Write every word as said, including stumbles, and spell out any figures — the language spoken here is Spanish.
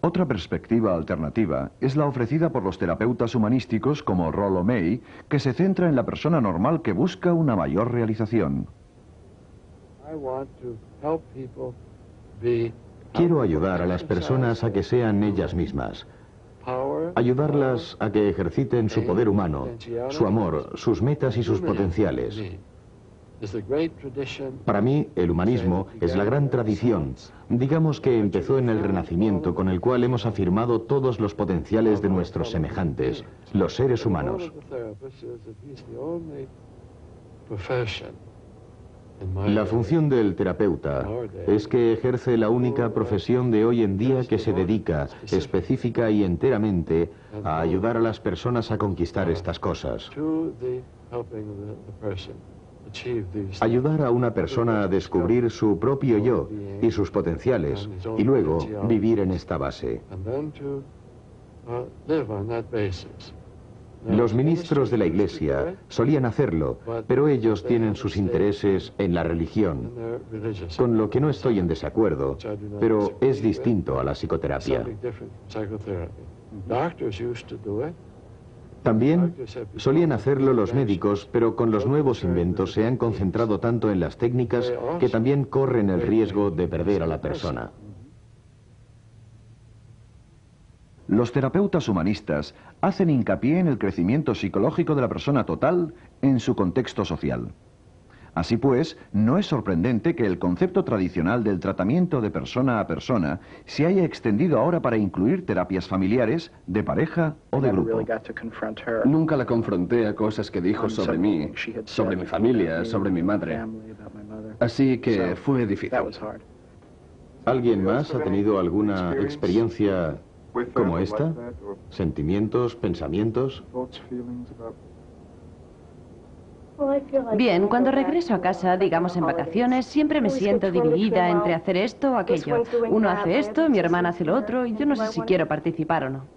Otra perspectiva alternativa es la ofrecida por los terapeutas humanísticos como Rollo May, que se centra en la persona normal que busca una mayor realización. Quiero ayudar a las personas a que sean ellas mismas. Ayudarlas a que ejerciten su poder humano, su amor, sus metas y sus potenciales. Para mí, el humanismo es la gran tradición, digamos que empezó en el Renacimiento, con el cual hemos afirmado todos los potenciales de nuestros semejantes, los seres humanos. La función del terapeuta es que ejerce la única profesión de hoy en día que se dedica específica y enteramente a ayudar a las personas a conquistar estas cosas. Ayudar a una persona a descubrir su propio yo y sus potenciales, y luego vivir en esta base. Los ministros de la Iglesia solían hacerlo, pero ellos tienen sus intereses en la religión, con lo que no estoy en desacuerdo, pero es distinto a la psicoterapia. También solían hacerlo los médicos, pero con los nuevos inventos se han concentrado tanto en las técnicas que también corren el riesgo de perder a la persona. Los terapeutas humanistas hacen hincapié en el crecimiento psicológico de la persona total en su contexto social. Así pues, no es sorprendente que el concepto tradicional del tratamiento de persona a persona se haya extendido ahora para incluir terapias familiares, de pareja o de grupo. Nunca la confronté a cosas que dijo sobre mí, sobre mi familia, sobre mi madre. Así que fue difícil. ¿Alguien más ha tenido alguna experiencia como esta? ¿Sentimientos, pensamientos? Bien, cuando regreso a casa, digamos en vacaciones, siempre me siento dividida entre hacer esto o aquello. Uno hace esto, mi hermana hace lo otro, y yo no sé si quiero participar o no.